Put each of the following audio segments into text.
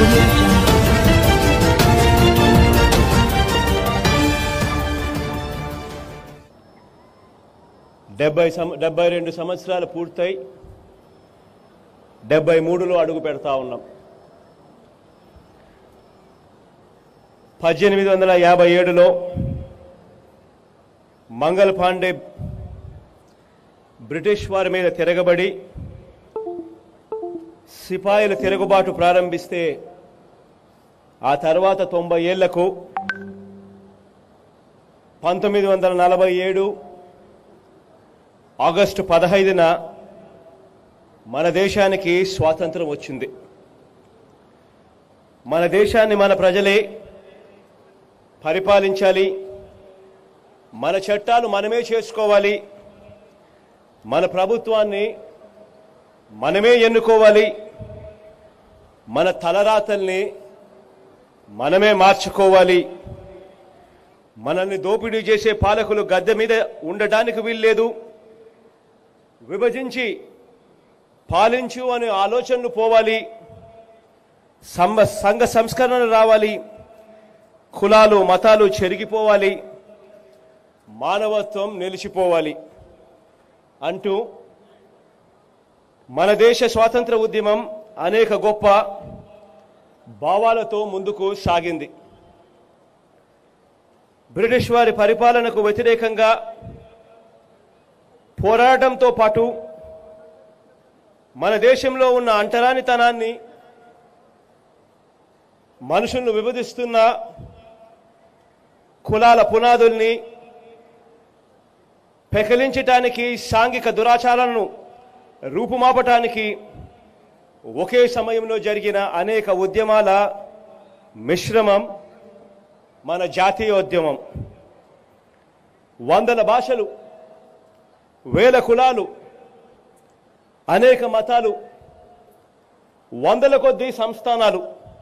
audio jungle. 72 సంవత్సరాలు పూర్తయి 73లో అడుగు పెడతా ఉన్నాం. 1857లో మంగల్ పాండే బ్రిటిష్ వారి మీద తిరగబడి సిపాయిలు తిరుగుబాటు ప్రారంభిస్తే ఆ తర్వాత 90 ఏళ్లకు 1947 ఆగస్టు 15న మన దేశానికి స్వాతంత్రం వచ్చింది. మన దేశాన్ని మన ప్రజలే పరిపాలించాలి, మన చట్టాలు మనమే చేసుకోవాలి, మన ప్రభుత్వాన్ని మనమే ఎన్నుకోవాలి, మన తలరాతల్ని మనమే మార్చుకోవాలి. మనల్ని దోపిడీ చేసే పాలకులు గద్దె మీద ఉండటానికి వీల్లేదు. విభజించి పాలించు అనే ఆలోచనలు పోవాలి. సంఘ సంస్కరణ రావాలి. కులాలు మతాలు చెరిగిపోవాలి. మానవత్వం నిలిచిపోవాలి అంటూ మన దేశ స్వాతంత్ర ఉద్యమం అనేక గొప్ప భావాలతో ముందుకు సాగింది. బ్రిటిష్ వారి పరిపాలనకు వ్యతిరేకంగా పోరాటంతో పాటు మన దేశంలో ఉన్న అంటరానితనాన్ని, మనుషులను విభజిస్తున్న కులాల పునాదుల్ని పెకలించటానికి, సాంఘిక దురాచారాలను రూపుమాపటానికి ఒకే సమయంలో జరిగిన అనేక ఉద్యమాల మిశ్రమం మన జాతీయోద్యమం. వందల భాషలు, వేల కులాలు, అనేక మతాలు, వందల కొద్దీ సంస్థానాలు,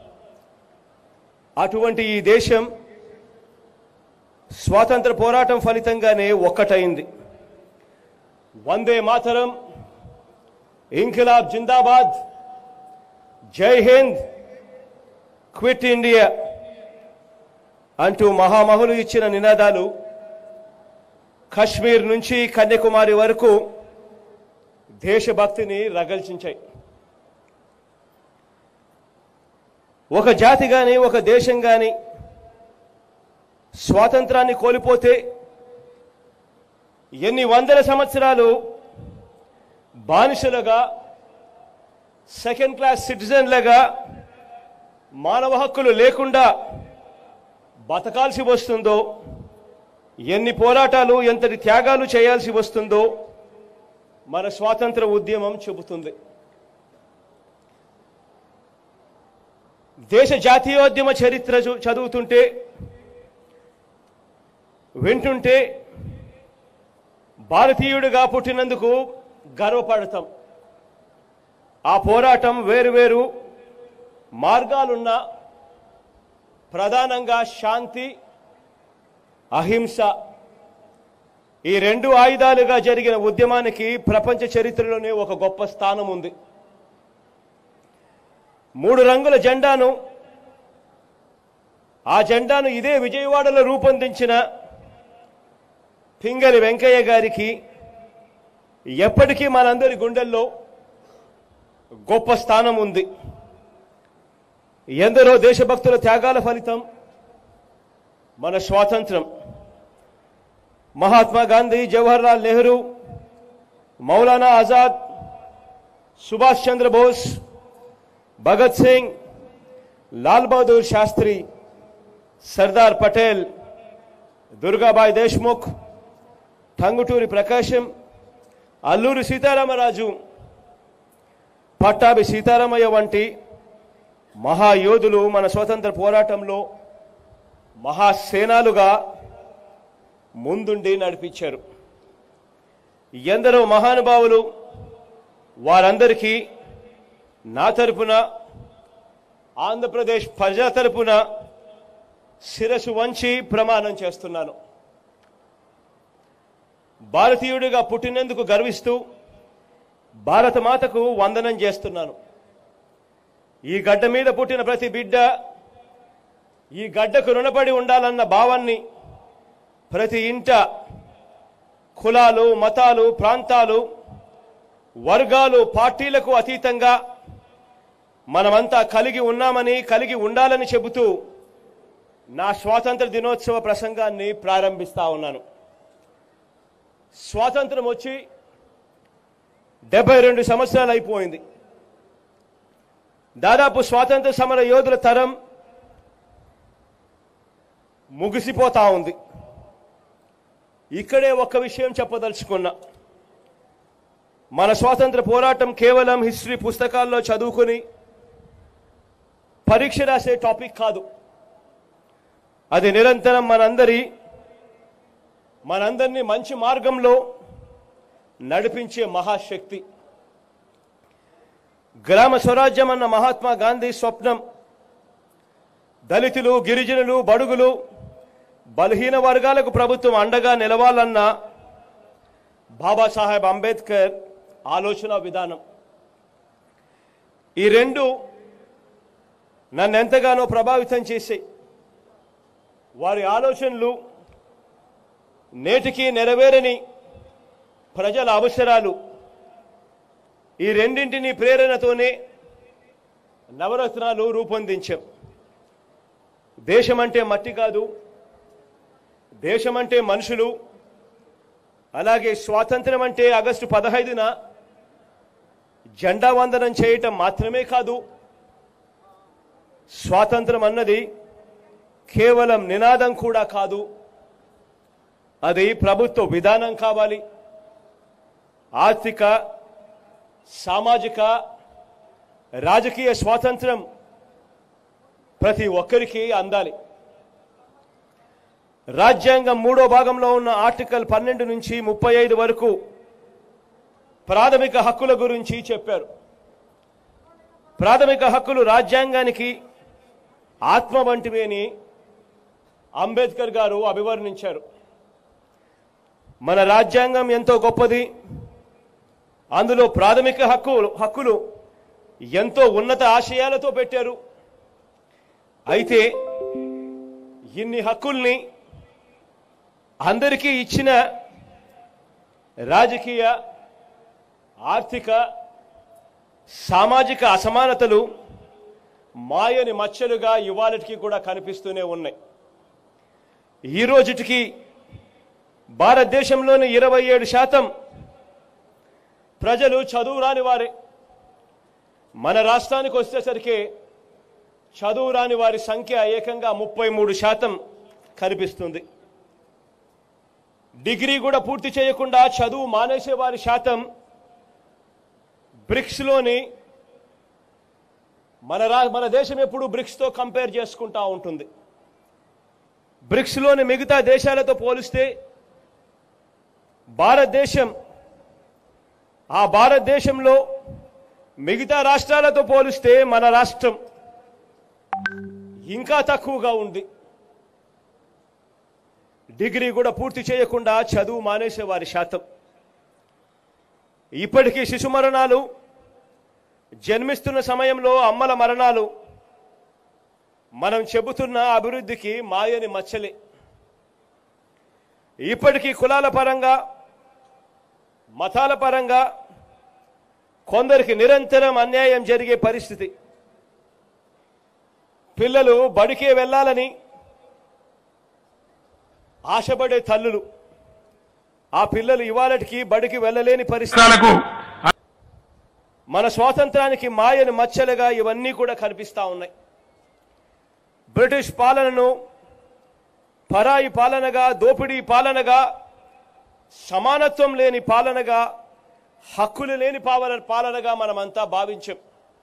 అటువంటి ఈ దేశం స్వాతంత్ర పోరాటం ఫలితంగానే ఒక్కటైంది. వందే మాతరం, ఇంకిలాబ్ జిందాబాద్, జై హింద్, క్విట్ ఇండియా అంటూ మహామహులు ఇచ్చిన నినాదాలు కశ్మీర్ నుంచి కన్యాకుమారి వరకు దేశభక్తిని రగల్చించాయి. ఒక జాతి గాని, ఒక దేశం గాని స్వాతంత్రాన్ని కోల్పోతే ఎన్ని వందల సంవత్సరాలు బానిసలుగా, సెకండ్ క్లాస్ సిటిజన్లుగా, మానవ హక్కులు లేకుండా బతకాల్సి వస్తుందో, ఎన్ని పోరాటాలు, ఎంతటి త్యాగాలు చేయాల్సి వస్తుందో మన స్వాతంత్ర ఉద్యమం చెబుతుంది. దేశ జాతీయోద్యమ చరిత్ర చదువుతుంటే, వింటుంటే భారతీయుడిగా పుట్టినందుకు గర్వపడతాం. ఆ పోరాటం వేరువేరు మార్గాలున్న, ప్రధానంగా శాంతి, అహింస ఈ రెండు ఆయుధాలుగా జరిగిన ఉద్యమానికి ప్రపంచ చరిత్రలోనే ఒక గొప్ప స్థానం ఉంది. 3 రంగుల జెండాను, ఆ జెండాను ఇదే విజయవాడలో రూపొందించిన పింగళి వెంకయ్య గారికి ఎప్పటికీ మనందరి గుండెల్లో గొప్ప స్థానం ఉంది. ఎందరో దేశభక్తుల త్యాగాల ఫలితం మన స్వాతంత్రం. మహాత్మా గాంధీ, జవహర్ లాల్ నెహ్రూ, మౌలానా ఆజాద్, సుభాష్ చంద్రబోస్, భగత్ సింగ్, లాల్ బహదూర్ శాస్త్రి, సర్దార్ పటేల్, దుర్గాబాయ్ దేశ్ముఖ్, టంగుటూరి ప్రకాశం, అల్లూరి సీతారామరాజు, పట్టాభి సీతారామయ్య వంటి మహాయోధులు మన స్వతంత్ర పోరాటంలో మహాసేనాలుగా ముందుండి నడిపించారు. ఎందరో మహానుభావులు, వారందరికీ నా తరపున, ఆంధ్రప్రదేశ్ ప్రజల తరపున శిరసు వంచి ప్రమాణం చేస్తున్నాను. భారతీయుడిగా పుట్టినందుకు గర్విస్తూ భారత మాతకు వందనం చేస్తున్నాను. ఈ గడ్డ మీద పుట్టిన ప్రతి బిడ్డ ఈ గడ్డకు రుణపడి ఉండాలన్న భావాన్ని ప్రతి ఇంట కులాలు, మతాలు, ప్రాంతాలు, వర్గాలు, పార్టీలకు అతీతంగా మనమంతా కలిగి ఉన్నామని, కలిగి ఉండాలని చెబుతూ నా స్వాతంత్ర దినోత్సవ ప్రసంగాన్ని ప్రారంభిస్తా ఉన్నాను. స్వాతంత్రం వచ్చి 72 సంవత్సరాలు అయిపోయింది. దాదాపు స్వాతంత్ర సమర యోధుల తరం ముగిసిపోతా ఉంది. ఇక్కడే ఒక్క విషయం చెప్పదలుచుకున్నా. మన స్వాతంత్ర పోరాటం కేవలం హిస్టరీ పుస్తకాల్లో చదువుకుని పరీక్ష రాసే టాపిక్ కాదు. అది నిరంతరం మనందరినీ మంచి మార్గంలో నడిపించే మహాశక్తి. గ్రామ స్వరాజ్యం అన్న మహాత్మా గాంధీ స్వప్నం దళితులు, గిరిజనులు, బడుగులు, బలహీన వర్గాలకు ప్రభుత్వం అండగా నిలవాలన్న బాబాసాహెబ్ అంబేద్కర్ ఆలోచన విధానం. ఈ రెండు నన్ను ఎంతగానో ప్రభావితం చేశాయి. వారి ఆలోచనలు నేటికి నెరవేరని ప్రజల అవసరాలు, ఈ రెండింటిని ప్రేరణతోనే నవరత్నాలు రూపొందించాం. దేశం అంటే మట్టి కాదు, దేశం అంటే మనుషులు. అలాగే స్వాతంత్రం అంటే ఆగస్టు 15న జెండా వందనం చేయటం మాత్రమే కాదు. స్వాతంత్రం అన్నది కేవలం నినాదం కూడా కాదు, అది ప్రభుత్వ విధానం కావాలి. ఆర్థిక, సామాజిక, రాజకీయ స్వాతంత్రం ప్రతి ఒక్కరికి అందాలి. రాజ్యాంగం 3వ భాగంలో ఉన్న ఆర్టికల్ 12 నుంచి 35 వరకు ప్రాథమిక హక్కుల గురించి చెప్పారు. ప్రాథమిక హక్కులు రాజ్యాంగానికి ఆత్మ వంటివి అని అంబేద్కర్ గారు అభివర్ణించారు. మన రాజ్యాంగం ఎంతో గొప్పది. అందులో ప్రాథమిక హక్కులు ఎంతో ఉన్నత ఆశయాలతో పెట్టారు. అయితే ఇన్ని హక్కుల్ని అందరికీ ఇచ్చిన రాజకీయ, ఆర్థిక, సామాజిక అసమానతలు మాయని మచ్చలుగా ఇవాళకి కూడా కనిపిస్తూనే ఉన్నాయి. ఈ రోజుటికి భారతదేశంలోని 27% ప్రజలు చదువు రాని వారే. మన రాష్ట్రానికి వచ్చేసరికి చదువు రాని వారి సంఖ్య ఏకంగా 33% కనిపిస్తుంది. డిగ్రీ కూడా పూర్తి చేయకుండా చదువు మానేసే వారి శాతం బ్రిక్స్లోని మన దేశం ఎప్పుడు బ్రిక్స్తో కంపేర్ చేసుకుంటా ఉంటుంది. బ్రిక్స్లోని మిగతా దేశాలతో పోలిస్తే భారతదేశంలో మిగతా రాష్ట్రాలతో పోలిస్తే మన రాష్ట్రం ఇంకా తక్కువగా ఉంది. డిగ్రీ కూడా పూర్తి చేయకుండా చదువు మానేసే వారి శాతం. ఇప్పటికీ శిశు మరణాలు, జన్మిస్తున్న సమయంలో అమ్మల మరణాలు మనం చెబుతున్న అభివృద్ధికి మాయని మచ్చలే. ఇప్పటికీ కులాల పరంగా, మతాల పరంగా కొందరికి నిరంతరం అన్యాయం జరిగే పరిస్థితి. పిల్లలు బడికే వెళ్ళాలని ఆశపడే తల్లులు, ఆ పిల్లలు ఇవాళకి బడికి వెళ్ళలేని పరిస్థితులకు మన స్వాతంత్రానికి మాయని మచ్చలుగా ఇవన్నీ కూడా కనిపిస్తా ఉన్నాయి. బ్రిటిష్ పాలనను పరాయి పాలనగా, దోపిడీ పాలనగా, సమానత్వం లేని పాలనగా, హక్కులు లేని పాలనగా మనమంతా భావించాం.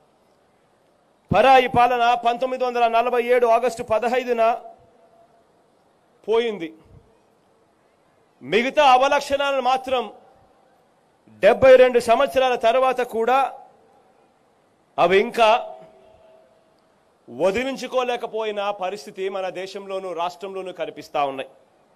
పరాయి పాలన 1947 ఆగస్టు 15న పోయింది. మిగతా అవలక్షణాలను మాత్రం 72 సంవత్సరాల తర్వాత కూడా అవి ఇంకా వదిలించుకోలేకపోయిన పరిస్థితి మన దేశంలోనూ రాష్ట్రంలోనూ కనిపిస్తా ఉన్నాయి.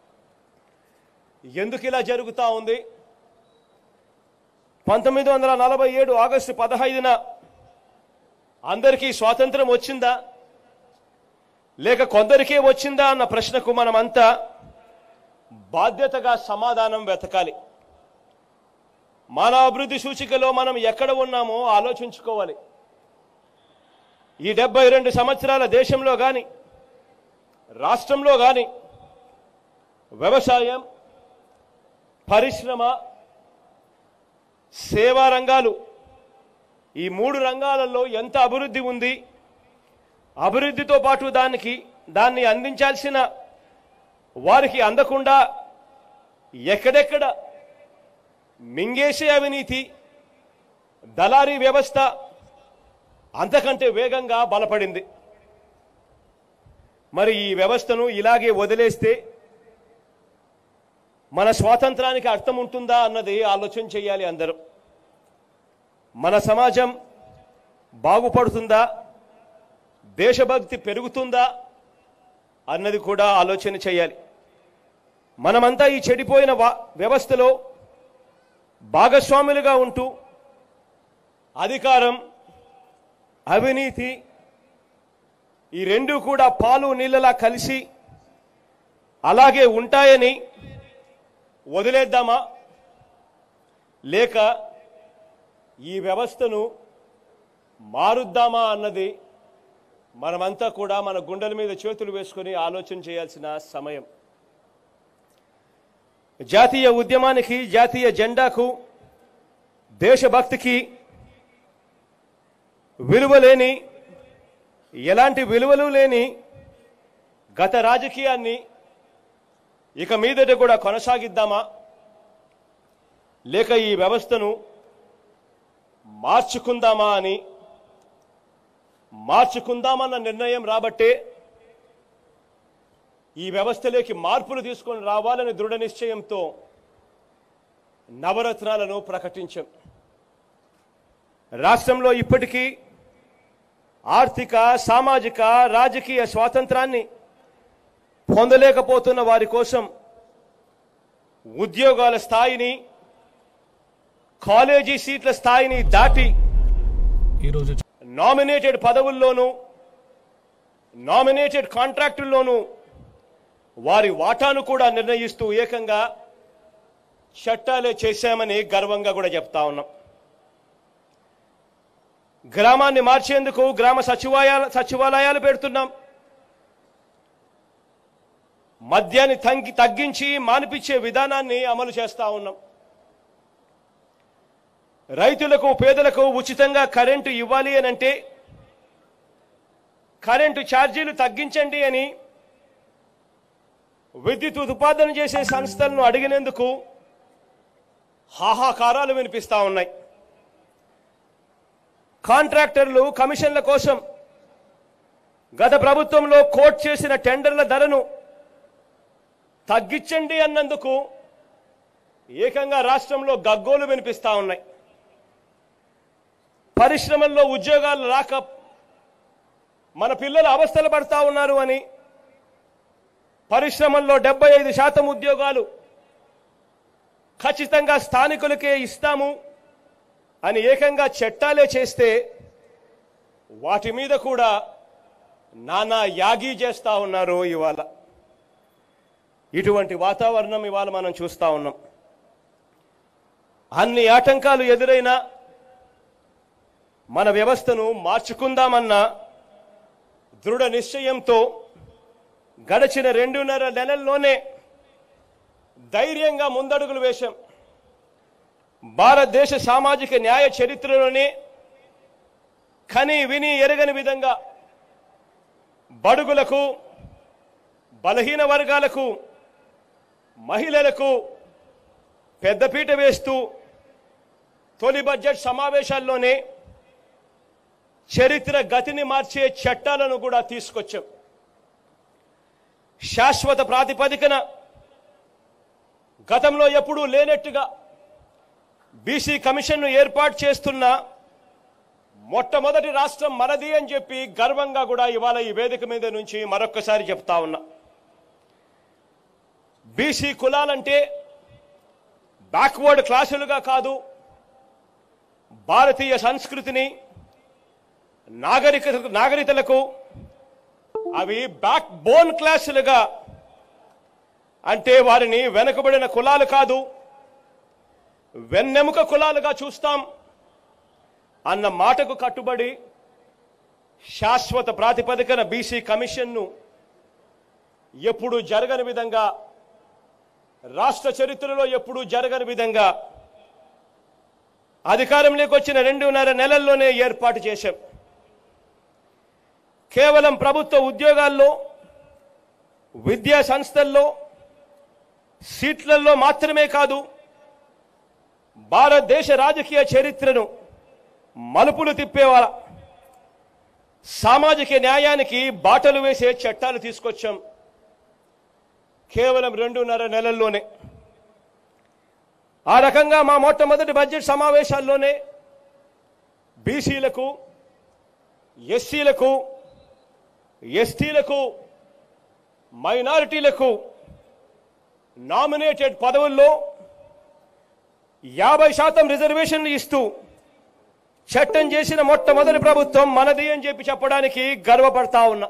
ఎందుకు ఇలా జరుగుతూ ఉంది? 1947 ఆగస్టు 15న అందరికీ స్వాతంత్రం వచ్చిందా లేక కొందరికే వచ్చిందా అన్న ప్రశ్నకు మనమంతా బాధ్యతగా సమాధానం వెతకాలి. మానవ అభివృద్ధి సూచికలో మనం ఎక్కడ ఉన్నామో ఆలోచించుకోవాలి. ఈ 72 సంవత్సరాల దేశంలో కానీ రాష్ట్రంలో కానీ వ్యవసాయం, పరిశ్రమ, సేవా రంగాలు ఈ 3 రంగాలలో ఎంత అభివృద్ధి ఉంది, అభివృద్ధితో పాటు దాన్ని అందించాల్సిన వారికి అందకుండా ఎక్కడెక్కడ మింగేసే అవినీతి, దళారీ వ్యవస్థ అంతకంటే వేగంగా బలపడింది. మరి ఈ వ్యవస్థను ఇలాగే వదిలేస్తే మన స్వాతంత్రానికి అర్థం ఉంటుందా అన్నది ఆలోచన చేయాలి అందరూ. మన సమాజం బాగుపడుతుందా, దేశభక్తి పెరుగుతుందా అన్నది కూడా ఆలోచన చేయాలి. మనమంతా ఈ చెడిపోయిన వ్యవస్థలో భాగస్వాములుగా ఉంటూ అధికారం, అవినీతి ఈ రెండు కూడా పాలు నీళ్ళలా కలిసి అలాగే ఉంటాయని వదిలేద్దామా లేక ఈ వ్యవస్థను మారుద్దామా అన్నది మనమంతా కూడా మన గుండెల మీద చేతులు వేసుకొని ఆలోచన చేయాల్సిన సమయం. జాతీయ ఉద్యమానికి, జాతీయ జెండాకు, దేశభక్తికి విలువలేని, ఎలాంటి విలువలు లేని గత రాజకీయాన్ని ఇక మీదట కూడా కొనసాగిద్దామా లేక ఈ వ్యవస్థను మార్చుకుందామన్న నిర్ణయం రాబట్టే ఈ వ్యవస్థలోకి మార్పులు తీసుకొని రావాలని దృఢ నిశ్చయంతో నవరత్నాలను ప్రకటించాం. రాష్ట్రంలో ఇప్పటికీ ఆర్థిక, సామాజిక, రాజకీయ స్వాతంత్రాన్ని పొందలేకపోతున్న వారి కోసం ఉద్యోగాల స్థాయిని, కాలేజీ సీట్ల స్థాయిని దాటి ఈరోజు నామినేటెడ్ పదవుల్లోనూ, నామినేటెడ్ కాంట్రాక్టుల్లోనూ వారి వాటాను కూడా నిర్ణయిస్తూ ఏకంగా చట్టాలే చేశామని గర్వంగా కూడా చెప్తా ఉన్నాం. గ్రామాన్ని మార్చేందుకు గ్రామ సచివాలయాలు పెడుతున్నాం. మద్యాన్ని తగ్గించి మానిపించే విధానాన్ని అమలు చేస్తా ఉన్నాం. రైతులకు, పేదలకు ఉచితంగా కరెంటు ఇవ్వాలి అనంటే కరెంటు ఛార్జీలు తగ్గించండి అని విద్యుత్ ఉత్పాదన చేసే సంస్థలను అడిగినందుకు హాహాకారాలు వినిపిస్తా ఉన్నాయి. కాంట్రాక్టర్లు కమిషన్ల కోసం గత ప్రభుత్వంలో కోట్ చేసిన టెండర్ల ధరను తగ్గించండి అన్నందుకు ఏకంగా రాష్ట్రంలో గగ్గోలు వినిపిస్తా ఉన్నాయి. పరిశ్రమల్లో ఉద్యోగాలు రాక మన పిల్లలు అవస్థలు పడతా ఉన్నారు అని, పరిశ్రమల్లో 75% ఉద్యోగాలు ఖచ్చితంగా స్థానికులకే ఇస్తాము అని ఏకంగా చట్టాలే చేస్తే వాటి మీద కూడా నానా యాగీ చేస్తా ఉన్నారు. ఇవాళ ఇటువంటి వాతావరణం ఇవాళ మనం చూస్తా ఉన్నాం. అన్ని ఆటంకాలు ఎదురైనా మన వ్యవస్థను మార్చుకుందామన్న దృఢ నిశ్చయంతో గడిచిన 2.5 నెలల్లోనే ధైర్యంగా ముందడుగులు వేశాం. భారతదేశ సామాజిక న్యాయ చరిత్రలోనే కని విని ఎరగని విధంగా బడుగులకు, బలహీన వర్గాలకు, మహిళలకు పెద్దపీట వేస్తూ తొలి బడ్జెట్ సమావేశాల్లోనే చరిత్ర గతిని మార్చే చట్టాలను కూడా తీసుకొచ్చాం. శాశ్వత ప్రాతిపదికన గతంలో ఎప్పుడూ లేనట్టుగా బీసీ కమిషన్ను ఏర్పాటు చేస్తున్న మొట్టమొదటి రాష్ట్రం మనది అని చెప్పి గర్వంగా కూడా ఇవాళ ఈ వేదిక మీద నుంచి మరొక్కసారి చెప్తా ఉన్నా. బీసీ కులాలంటే బ్యాక్వర్డ్ క్లాసులుగా కాదు, భారతీయ సంస్కృతిని, నాగరికతలకు అవి బ్యాక్ బోన్ క్లాసులుగా, అంటే వారిని వెనుకబడిన కులాలు కాదు, వెన్నెముక కులాలుగా చూస్తాం అన్న మాటకు కట్టుబడి శాశ్వత ప్రాతిపదికన బీసీ కమిషన్ను ఎప్పుడూ జరగని విధంగా, రాష్ట్ర చరిత్రలో ఎప్పుడూ జరగని విధంగా అధికారంలోకి వచ్చిన 2.5 నెలల్లోనే ఏర్పాటు చేశాం. కేవలం ప్రభుత్వ ఉద్యోగాల్లో, విద్యా సంస్థల్లో, సీట్లలో మాత్రమే కాదు, భారతదేశ రాజకీయ చరిత్రను మలుపులు తిప్పేవాళ్ళ సామాజిక న్యాయానికి బాటలు వేసే చట్టాలు తీసుకొచ్చాం కేవలం 2.5 నెలల్లోనే. ఆ రకంగా మా మొట్టమొదటి బడ్జెట్ సమావేశాల్లోనే బీసీలకు, ఎస్సీలకు, ఎస్టీలకు, మైనారిటీలకు నామినేటెడ్ పదవుల్లో 50% రిజర్వేషన్లు ఇస్తూ చట్టం చేసిన మొట్టమొదటి ప్రభుత్వం మనది అని చెప్పి చెప్పడానికి గర్వపడతా ఉన్నా.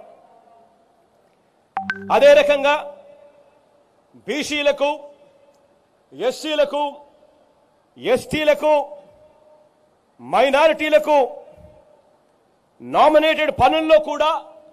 అదే రకంగా బీసీలకు, ఎస్సీలకు, ఎస్టీలకు, మైనారిటీలకు నామినేటెడ్ పనుల్లో కూడా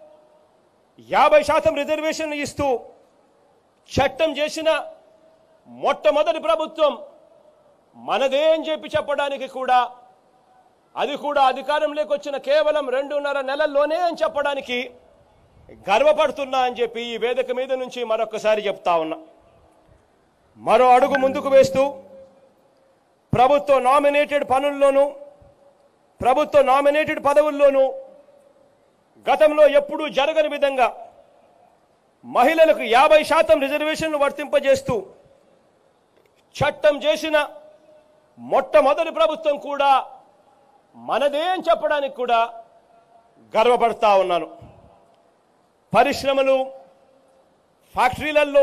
50% రిజర్వేషన్ ఇస్తూ చట్టం చేసిన మొట్టమొదటి ప్రభుత్వం మనదే అని చెప్పి చెప్పడానికి కూడా, అది కూడా అధికారంలోకి వచ్చిన కేవలం 2.5 నెలల్లోనే అని చెప్పడానికి గర్వపడుతున్నా అని చెప్పి ఈ వేదిక మీద నుంచి మరొకసారి చెప్తా ఉన్నా. మరో అడుగు ముందుకు వేస్తూ ప్రభుత్వ నామినేటెడ్ పనుల్లోనూ, ప్రభుత్వ నామినేటెడ్ పదవుల్లోనూ గతంలో ఎప్పుడూ జరగని విధంగా మహిళలకు 50% రిజర్వేషన్లు వర్తింపజేస్తూ చట్టం చేసిన మొట్టమొదటి ప్రభుత్వం కూడా మనదే అని చెప్పడానికి కూడా గర్వపడతా ఉన్నాను. పరిశ్రమలు, ఫ్యాక్టరీలలో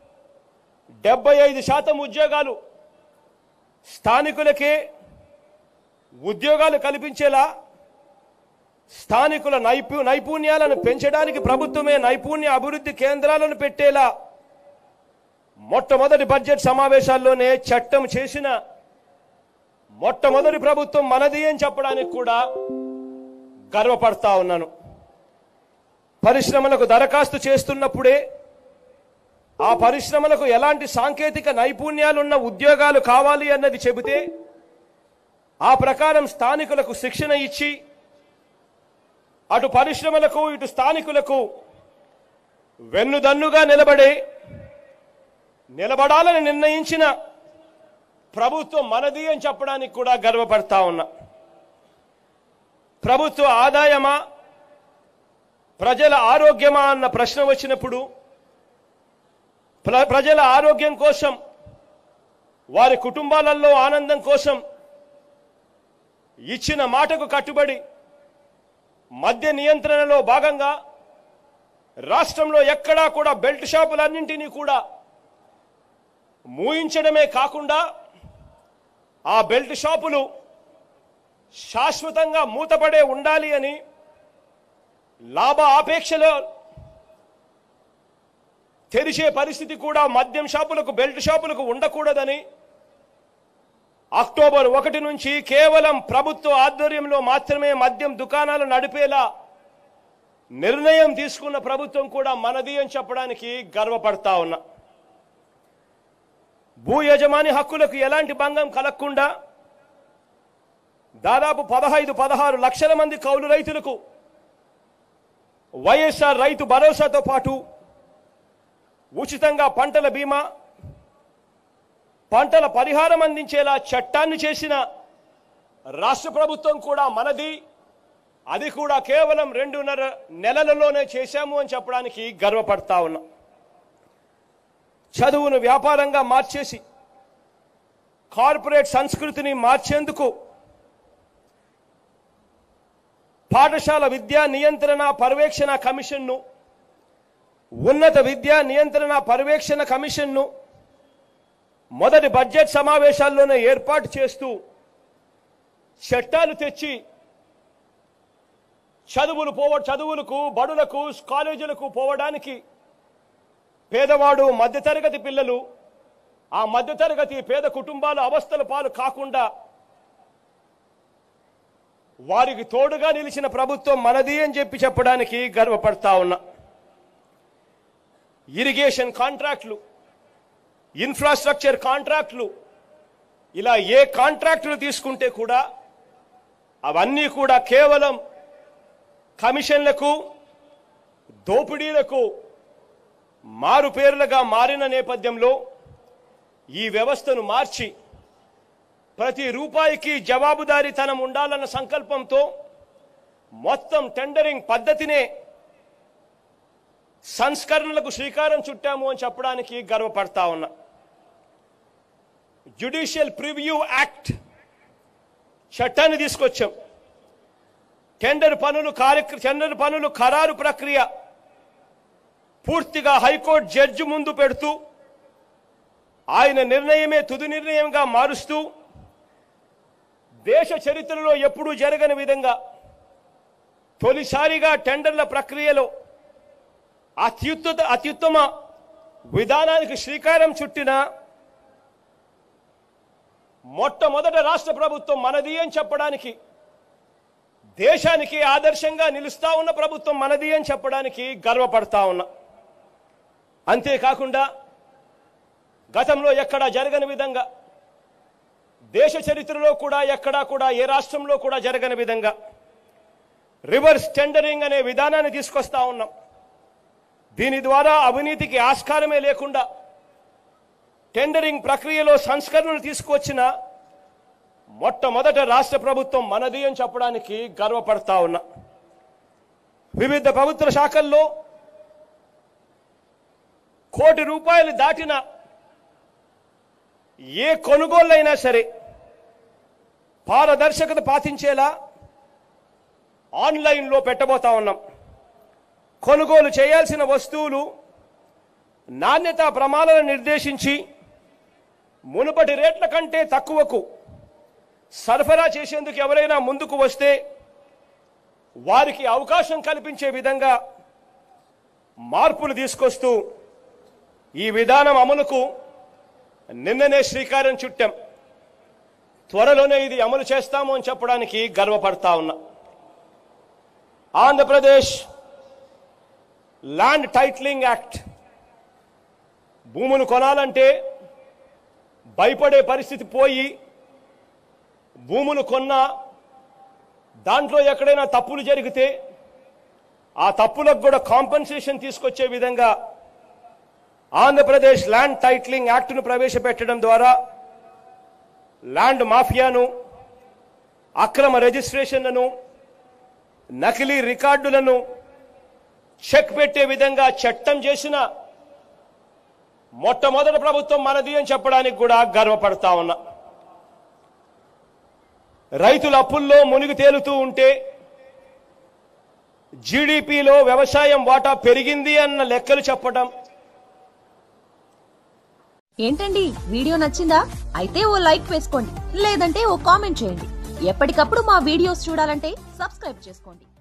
75% ఉద్యోగాలు స్థానికులకే ఉద్యోగాలు కల్పించేలా, స్థానికుల నైపుణ్యాలను పెంచడానికి ప్రభుత్వమే నైపుణ్య అభివృద్ధి కేంద్రాలను పెట్టేలా మొట్టమొదటి బడ్జెట్ సమావేశాల్లోనే చట్టం చేసిన మొట్టమొదటి ప్రభుత్వం మనది అని చెప్పడానికి కూడా గర్వపడతా ఉన్నాను. పరిశ్రమలకు దరఖాస్తు చేస్తున్నప్పుడే ఆ పరిశ్రమలకు ఎలాంటి సాంకేతిక నైపుణ్యాలున్న ఉద్యోగాలు కావాలి అన్నది చెబితే ఆ ప్రకారం స్థానికులకు శిక్షణ ఇచ్చి అటు పరిశ్రమలకు ఇటు స్థానికులకు వెన్నుదన్నుగా నిలబడాలని నిర్ణయించిన ప్రభుత్వం మనది అని చెప్పడానికి కూడా గర్వపడతా ఉన్నా. ప్రభుత్వ ఆదాయమా, ప్రజల ఆరోగ్యమా అన్న ప్రశ్న వచ్చినప్పుడు ప్రజల ఆరోగ్యం కోసం, వారి కుటుంబాలలో ఆనందం కోసం ఇచ్చిన మాటకు కట్టుబడి మద్య నియంత్రణలో భాగంగా రాష్ట్రంలో ఎక్కడా కూడా బెల్ట్ షాపులన్నింటినీ కూడా మూయించడమే కాకుండా ఆ బెల్ట్ షాపులు శాశ్వతంగా మూతపడే ఉండాలి అని, లాభ ఆపేక్షలో తెరిచే పరిస్థితి కూడా మద్యం షాపులకు, బెల్ట్ షాపులకు ఉండకూడదని అక్టోబర్ 1 నుంచి కేవలం ప్రభుత్వ ఆధ్వర్యంలో మాత్రమే మద్యం దుకాణాలు నడిపేలా నిర్ణయం తీసుకున్న ప్రభుత్వం కూడా మనది అని చెప్పడానికి గర్వపడతా ఉన్నా. భూ యజమాని హక్కులకు ఎలాంటి భంగం కలగకుండా దాదాపు 15-16 లక్షల మంది కౌలు రైతులకు వైఎస్ఆర్ రైతు భరోసాతో పాటు ఉచితంగా పంటల బీమా, పంటల పరిహారం అందించేలా చట్టాన్ని చేసిన రాష్ట్ర ప్రభుత్వం కూడా మనది. అది కూడా కేవలం 2.5 నెలలలోనే చేశాము అని చెప్పడానికి గర్వపడతా ఉన్నా. చదువును వ్యాపారంగా మార్చేసి కార్పొరేట్ సంస్కృతిని మార్చేందుకు పాఠశాల విద్యా నియంత్రణ పర్యవేక్షణ కమిషన్ను, ఉన్నత విద్యా నియంత్రణ పర్యవేక్షణ కమిషన్ను మొదటి బడ్జెట్ సమావేశాల్లోనే ఏర్పాటు చేస్తూ చట్టాలు తెచ్చి చదువులకు బడులకు కాలేజీలకు పోవడానికి పేదవాడు మధ్యతరగతి పిల్లలు ఆ మధ్యతరగతి పేద కుటుంబాల అవస్థల పాలు కాకుండా వారికి తోడుగా నిలిచిన ప్రభుత్వం మనది అని చెప్పడానికి గర్వపడతా ఉన్నా. ఇరిగేషన్ కాంట్రాక్టులు, ఇన్ఫ్రాస్ట్రక్చర్ కాంట్రాక్టులు, ఇలా ఏ కాంట్రాక్టులు తీసుకుంటే కూడా అవన్నీ కూడా కేవలం కమిషన్లకు దోపిడీలకు మారు పేర్లుగా మారిన నేపథ్యంలో ఈ వ్యవస్థను మార్చి ప్రతి రూపాయికి జవాబుదారీతనం ఉండాలన్న సంకల్పంతో మొత్తం టెండరింగ్ పద్ధతినే సంస్కరణలకు శ్రీకారం చుట్టాము అని చెప్పడానికి గర్వపడతా ఉన్నా. జ్యుడిషియల్ ప్రివ్యూ యాక్ట్ చట్టాన్ని తీసుకొచ్చాం. టెండర్ పనులు ఖరారు ప్రక్రియ పూర్తిగా హైకోర్టు జడ్జి ముందు పెడుతూ ఆయన నిర్ణయమే తుది నిర్ణయంగా మారుస్తూ దేశ చరిత్రలో ఎప్పుడూ జరగని విధంగా తొలిసారిగా టెండర్ల ప్రక్రియలో అత్యుత్తమ విధానానికి శ్రీకారం చుట్టిన మొట్టమొదట రాష్ట్ర ప్రభుత్వం మనది అని చెప్పడానికి, దేశానికి ఆదర్శంగా నిలుస్తా ఉన్న ప్రభుత్వం మనది అని చెప్పడానికి గర్వపడతా ఉన్నా. అంతేకాకుండా గతంలో ఎక్కడా జరగని విధంగా దేశ చరిత్రలో కూడా ఎక్కడా కూడా ఏ రాష్ట్రంలో కూడా జరగని విధంగా రివర్స్ టెండరింగ్ అనే విధానాన్ని తీసుకొస్తా ఉన్నాం. దీని ద్వారా అవినీతికి ఆస్కారమే లేకుండా టెండరింగ్ ప్రక్రియలో సంస్కరణలు తీసుకువచ్చిన మొట్టమొదట రాష్ట్ర ప్రభుత్వం మనది అని చెప్పడానికి గర్వపడతా ఉన్నా. వివిధ ప్రభుత్వ శాఖల్లో ₹1 కోటి దాటిన ఏ కొనుగోళ్ళైనా సరే పారదర్శకత పాటించేలా ఆన్లైన్లో పెట్టబోతా ఉన్నాం. కొనుగోలు చేయాల్సిన వస్తువులు నాణ్యతా ప్రమాణాలను నిర్దేశించి మునుపటి రేట్ల కంటే తక్కువకు సరఫరా చేసేందుకు ఎవరైనా ముందుకు వస్తే వారికి అవకాశం కల్పించే విధంగా మార్పులు తీసుకొస్తూ ఈ విధానం అమలుకు నిన్ననే శ్రీకారం చుట్టాం. త్వరలోనే ఇది అమలు చేస్తాము అని చెప్పడానికి గర్వపడతా ఉన్నా. ఆంధ్రప్రదేశ్ ల్యాండ్ టైటిలింగ్ యాక్ట్ భూములు కొనాలంటే భయపడే పరిస్థితి పోయి భూములు కొన్నా దాంట్లో ఎక్కడైనా తప్పులు జరిగితే ఆ తప్పులకు కూడా కాంపెన్సేషన్ తీసుకొచ్చే విధంగా ఆంధ్రప్రదేశ్ ల్యాండ్ టైటిలింగ్ యాక్ట్ను ప్రవేశపెట్టడం ద్వారా ల్యాండ్ మాఫియాను, అక్రమ రిజిస్ట్రేషన్లను, నకిలీ రికార్డులను చెక్ పెట్టే విధంగా చట్టం చేసిన మొట్టమొదటి ప్రభుత్వం మనది అని చెప్పడానికి కూడా గర్వపడతా ఉన్నా. రైతుల అప్పుల్లో మునిగి తేలుతూ ఉంటే జీడీపీలో వ్యవసాయం వాటా పెరిగింది అన్న లెక్కలు చెప్పడం. ఏంటండి, వీడియో నచ్చిందా? అయితే ఓ లైక్ వేసుకోండి, లేదంటే ఓ కామెంట్ చేయండి. ఎప్పటికప్పుడు మా వీడియోస్ చూడాలంటే సబ్స్క్రైబ్ చేసుకోండి.